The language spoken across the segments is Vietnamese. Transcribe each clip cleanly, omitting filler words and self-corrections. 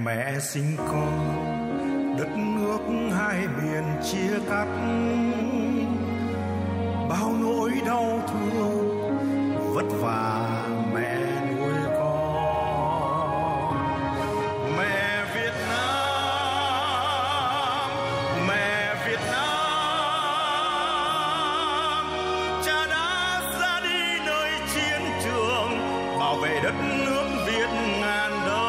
mẹ sinh con, đất nước hai miền chia cắt, bao nỗi đau thương vất vả mẹ nuôi con. Mẹ Việt Nam, mẹ Việt Nam, cha đã ra đi nơi chiến trường bảo vệ đất nước Việt ngàn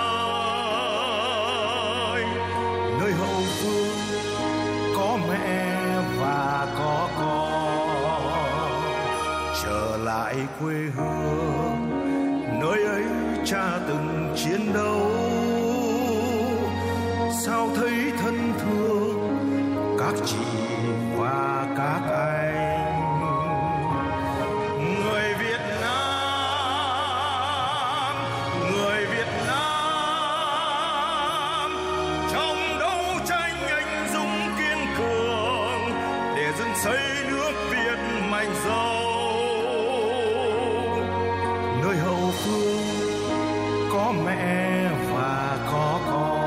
đời. Nơi hậu phương có mẹ và có con, trở lại quê hương nơi ấy cha từng chiến đấu. Sao thấy thân thương các chị và các anh. Người Việt Nam, người Việt Nam, trong đấu tranh anh dũng kiên cường để dựng xây nước Việt mạnh giàu. Nơi hậu phương có mẹ và có con,